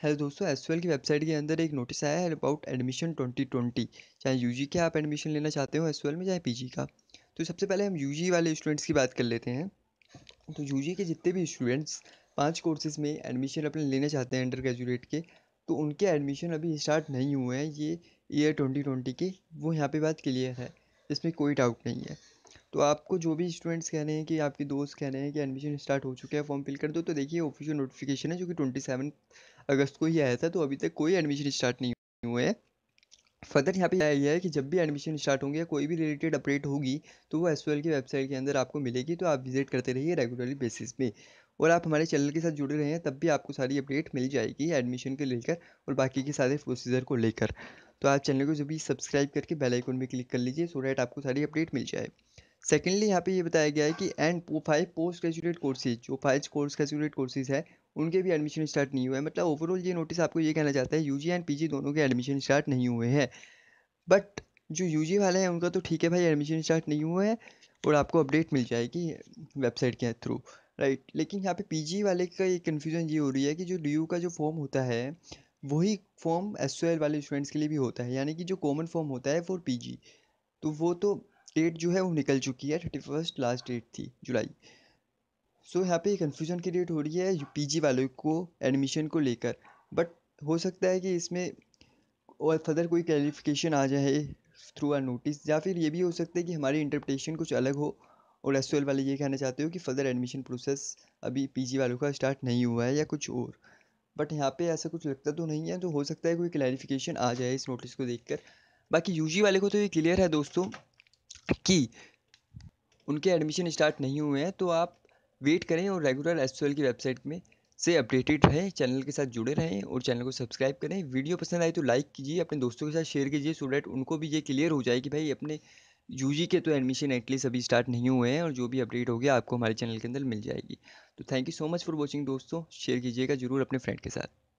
Hello दोस्तों, एसवाल की website के अंदर एक नोटिस आया है अबाउट एडमिशन 2020। चाहे यूजी का आप एडमिशन लेना चाहते हो एसवाल में, चाहे पीजी का। तो सबसे पहले हम यूजी वाले स्टूडेंट्स की बात कर लेते हैं। तो यूजी के जितने भी स्टूडेंट्स 5 कोर्सेज में एडमिशन अपने लेना चाहते हैं अंडर ग्रेजुएट के, तो उनके एडमिशन अभी स्टार्ट नहीं हुए हैं ये ईयर 2020 के। वो यहाँ पे बात क्लियर है, इसमें कोई डाउट नहीं है। तो आपको जो भी स्टूडेंट्स कह रहे हैं कि आपके दोस्त कह रहे हैं कि एडमिशन स्टार्ट हो चुके हैं, फॉर्म फिल कर दो, तो देखिए ऑफिशियल नोटिफिकेशन है जो कि 27 अगस्त को ही आया था। तो अभी तक कोई एडमिशन स्टार्ट नहीं हुए हैं। फर्दर यहाँ पे आया गया है कि जब भी एडमिशन स्टार्ट होंगे या कोई भी रिलेटेड अपडेट होगी तो वो एसवाल की वेबसाइट के अंदर आपको मिलेगी। तो आप विजिट करते रहिए रेगुलरली बेसिस पे, और आप हमारे चैनल के साथ जुड़े रहे हैं, तब भी आपको सारी अपडेट मिल जाएगी एडमिशन के लेकर और बाकी के सारे प्रोसीजर को लेकर। तो आप चैनल को जो भी सब्सक्राइब करके बेल आइकन में क्लिक कर लीजिए सो डैट आपको सारी अपडेट मिल जाए। सेकेंडली यहाँ पे ये बताया गया है कि एंड 5 पोस्ट ग्रेजुएट कोर्सेज, जो 5 पोस्ट ग्रेजुएट कोर्सेज है उनके भी एडमिशन स्टार्ट नहीं हुए हैं। मतलब ओवरऑल ये नोटिस आपको ये कहना चाहता है यूजी एंड पीजी दोनों के एडमिशन स्टार्ट नहीं हुए हैं। बट जो यूजी वाले हैं उनका तो ठीक है भाई, एडमिशन स्टार्ट नहीं हुए हैं और आपको अपडेट मिल जाएगी वेबसाइट के थ्रू, राइट। लेकिन यहाँ पे पीजी वाले का एक कन्फ्यूज़न ये हो रही है कि जो ड्यू का जो फॉर्म होता है वही फॉर्म एसओएल वाले स्टूडेंट्स के लिए भी होता है, यानी कि जो कॉमन फॉर्म होता है फॉर पीजी, तो वो तो डेट जो है वो निकल चुकी है, 31 लास्ट डेट थी जुलाई। सो यहाँ पे कन्फ्यूजन क्रिएट हो रही है पीजी वालों को एडमिशन को लेकर। बट हो सकता है कि इसमें और फर्दर कोई क्लैरिफिकेशन आ जाए थ्रू अ नोटिस, या फिर ये भी हो सकता है कि हमारी इंटरप्रिटेशन कुछ अलग हो और एसओएल वाले ये कहना चाहते हो कि फर्दर एडमिशन प्रोसेस अभी पीजी वालों का स्टार्ट नहीं हुआ है या कुछ और। बट यहाँ पे ऐसा कुछ लगता तो नहीं है, तो हो सकता है कोई क्लैरिफिकेशन आ जाए इस नोटिस को देखकर। बाकी यूजी वाले को तो ये क्लियर है दोस्तों कि उनके एडमिशन स्टार्ट नहीं हुए हैं। तो आप वेट करें और रेगुलर एसएल की वेबसाइट में से अपडेटेड रहें, चैनल के साथ जुड़े रहें और चैनल को सब्सक्राइब करें। वीडियो पसंद आए तो लाइक कीजिए, अपने दोस्तों के साथ शेयर कीजिए सो डैट उनको भी ये क्लियर हो जाए कि भाई अपने यूजी के तो एडमिशन एटलीस्ट अभी स्टार्ट नहीं हुए हैं, और जो भी अपडेट होगी आपको हमारे चैनल के अंदर मिल जाएगी। तो thank you so much for watching दोस्तों, शेयर कीजिएगा जरूर अपने फ्रेंड के साथ।